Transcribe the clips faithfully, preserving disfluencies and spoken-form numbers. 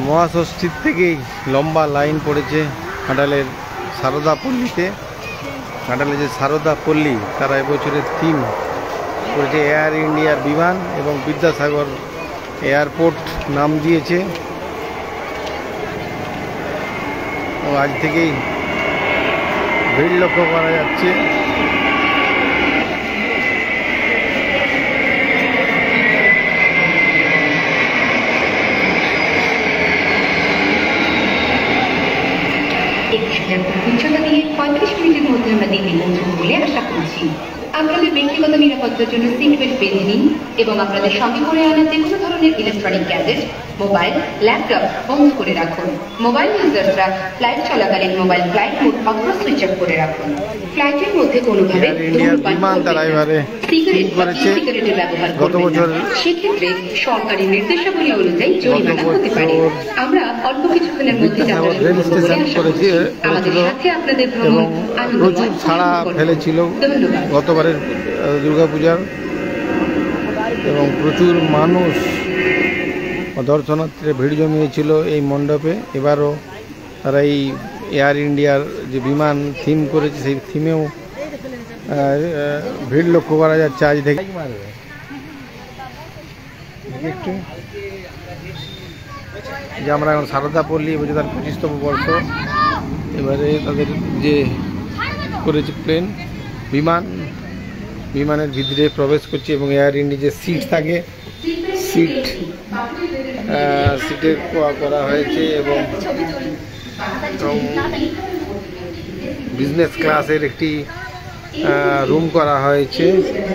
মহাষষ্ঠীর থেকেই লম্বা লাইন পড়েছে ঘাটালের সারদা পল্লীতে। ঘাটালে যে সারদা পল্লী তারা এবছরের থিম করেছে এয়ার ইন্ডিয়ার বিমান এবং বিদ্যাসাগর এয়ারপোর্ট নাম দিয়েছে। ও আজ থেকেই ভিড় লক্ষ্য করা যাচ্ছে। পঁয়ত্রিশ মিনিটের মধ্যে আমরা দিল্লি পৌঁছবো বলে আশা করছি। আপনাদের ব্যক্তিগত নিরাপত্তার জন্য সিট বেল্ট বেঁধে নিন এবং আপনাদের সঙ্গে করে আনা যে কোনো ধরনের ইলেকট্রনিক গ্যাজেট, মোবাইল, ল্যাপটপ বন্ধ করে রাখুন। মোবাইল ইউজার্সরা ফ্লাইট চলাকালীন মোবাইল ফ্লাইট মোড অথবা সুইচ অফ করে রাখুন। ফ্লাইটের মধ্যে কোনোভাবে সিগারেট বা সিগারেটের ব্যবহার করবেন না। সেক্ষেত্রে সরকারি নির্দেশাবলী অনুযায়ী জরিমানা হতে পারে। আমরা অল্প কিছুক্ষণের মধ্যে আমাদের সাথে আপনাদের ভ্রমণ প্রচুর ছাড়া ফেলেছিল গতবারের দুর্গাপূজার এবং প্রচুর মানুষ দর্শনার্থীরা ভিড় জমিয়েছিল এই মণ্ডপে। এবারও তারা এই এয়ার ইন্ডিয়ার যে বিমান থিম করেছে সেই থিমেও ভিড় লক্ষ্য করা যাচ্ছে আজ থেকে। একটু যে আমরা এখন সারদা পল্লী বলছি তার পঁচিশতম বর্ষ। এবারে তাদের যে করেছে প্লেন বিমান বিমানের ভিতরে প্রবেশ করছে এবং এয়ার ইন্ডিয়া যে সিট থাকে সিট সিটের করা হয়েছে এবং বিজনেস ক্লাসের একটি রুম করা হয়েছে।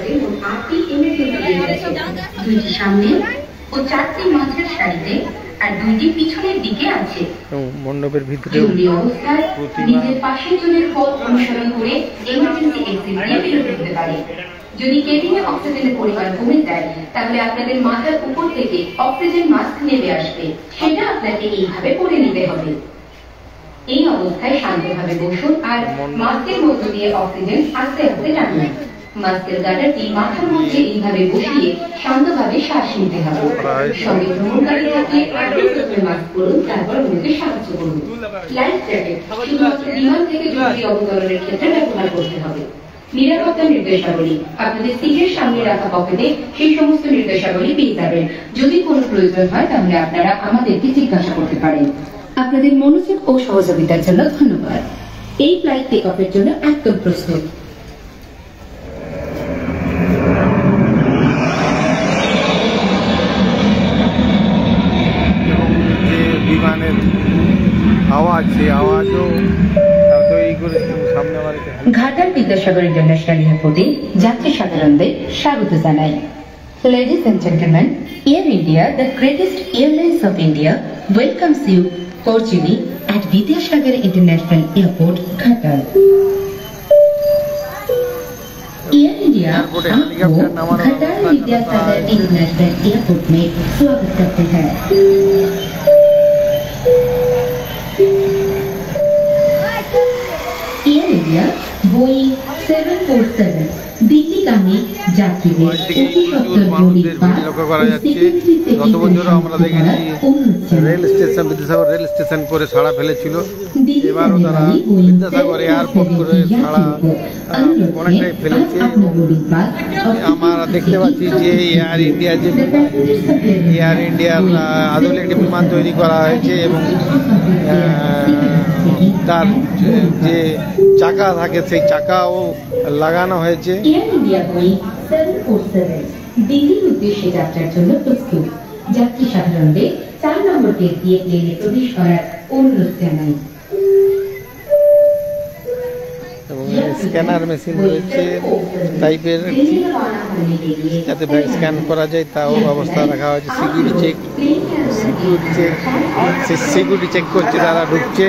আর দুইটি পিছনের দিকে আছে। মণ্ডপের ভিতরে নিজের পাশের জনের পথ অনুসরণ করে এমার্জেন্সি এক্সিট দিয়ে বের হতে পারে। যদি কেবিনে অক্সিজেনের পরিমাণ কমে যায় তাহলে আপনাদের মাথার উপর থেকে অক্সিজেন মাস্ক নেমে আসবে। সেটা আপনাকে এইভাবে পরে নিতে হবে। এই অবস্থায় শান্তভাবে বসুন আর মাস্কের মধ্য দিয়ে অক্সিজেন আস্তে আস্তে টানুন। মাস্কের গার্ডারটি মাথার মধ্যে এইভাবে বসিয়ে শান্তভাবে শ্বাস নিতে হবে। সঙ্গে ভ্রমণকারী থাকলে মাস্ক পরুন, তারপর অন্যকে সাহায্য করুন। লাইফ জ্যাকেট শুধুমাত্র বিমান থেকে জরুরি অবতরণের ক্ষেত্রে ব্যবহার করতে হবে। নিরাপত্তা নির্দেশাবলী আপনাদের সিটের সামনে রাখা পকেটে সেই সমস্ত নির্দেশাবলী পেয়ে যাবেন। যদি কোনো প্রয়োজন হয় তাহলে আপনারা আমাদেরকে জিজ্ঞাসা করতে পারেন। আপনাদের মনোযোগ ও সহযোগিতার জন্য ধন্যবাদ। এই ফ্লাইট টেক অফের জন্য একদম প্রস্তুত। বিমানের আওয়াজ সেই আওয়াজও তৈরি করে সামনে আমার ঘাটাল বিদ্যাসাগর ইন্টারন্যাশনাল এয়ারপোর্টে যাত্রী সাধারণদের স্বাগত জানাই। Ladies and gentlemen, Air India, the greatest airlines of India, welcomes you cordially at Vidyasagar International Airport, Ghatal. Air India आपको घाटाल विद्यासागर इंटरनेशनल एयरपोर्ट में स्वागत करते हैं। Air India Boeing seven four seven দিল্লিগামী যাত্রীদের অতি সত্বর বোর্ডিং পাস ও সিকিউরিটি চেকিং আমরা দেখেছি rail station Vidyasagar rail station করে ছাড়া ফেলেছিল। এবারও তারা বিদ্যাসাগর এয়ারপোর্ট করে ছাড়া অনেকটাই ফেলেছে। আমরা দেখতে পাচ্ছি যে এয়ার ইন্ডিয়া যে এয়ার ইন্ডিয়ার আদলে একটি বিমান তৈরি করা হয়েছে এবং তার যে চাকা থাকে সেই চাকাও লাগানো হয়েছে। Air India Boeing seven four seven দিল্লির উদ্দেশ্যে যাত্রার জন্য প্রস্তুত। যাত্রী সাধারণদের চার নম্বর গেট দিয়ে প্লেনে প্রবেশ করার অনুরোধ জানাই। এবং স্ক্যানার মেশিন রয়েছে টাইপের যাতে ব্যাগ স্ক্যান করা যায় তাও ব্যবস্থা রাখা হয়েছে। Security check security check security check করছে, তারা ঢুকছে।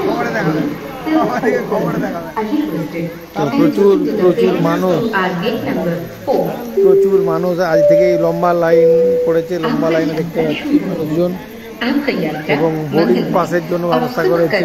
প্রচুর প্রচুর মানুষ প্রচুর মানুষ আজ থেকেই লম্বা লাইন পড়েছে। লম্বা লাইনে দেখতে পাচ্ছি মানুষজন এবং বোর্ডিং পাসের জন্য ব্যবস্থা করেছে।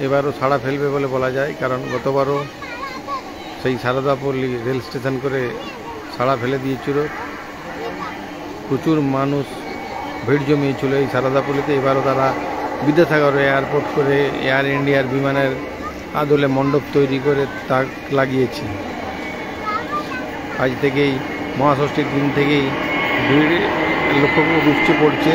এবারও সাড়া ফেলবে বলে বলা যায়, কারণ গতবারও সেই সারদাপল্লী রেল স্টেশন করে সাড়া ফেলে দিয়েছিল। প্রচুর মানুষ ভিড় জমিয়েছিল এই সারদাপল্লীতে। এবারও তারা বিদ্যাসাগর এয়ারপোর্ট করে এয়ার ইন্ডিয়ার বিমানের আদলে মণ্ডপ তৈরি করে তাক লাগিয়েছে। আজ থেকেই মহাষষ্ঠীর দিন থেকেই ভিড় লক্ষ্য উপচে পড়ছে।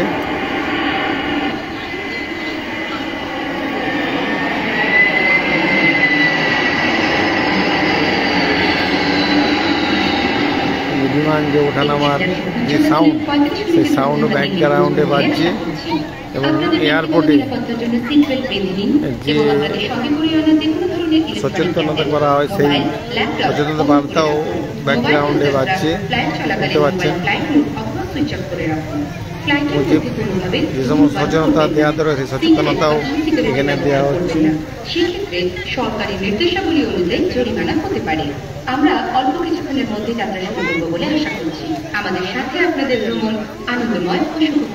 বিমান যে ওঠানামার যে সাউন্ড, সেই সাউন্ডও ব্যাকগ্রাউন্ডে বাজছে এবং এয়ারপোর্টে যে সচেতনতা করা হয় সেই সচেতনতা বার্তাও ব্যাকগ্রাউন্ডে বাজছে, দেখতে পাচ্ছেন। যে সমস্ত সচেতনতা দেওয়া দরকার সেই সচেতনতাও এখানে দেওয়া হচ্ছে। সেক্ষেত্রে সরকারি নির্দেশাবলী অনুযায়ী জরিমানা হতে পারে। আমরা অল্প কিছুক্ষণের মধ্যে যাত্রা শুরু করবো বলে আশা করছি। আমাদের সাথে আপনাদের ভ্রমণ আনন্দময় ও সুখ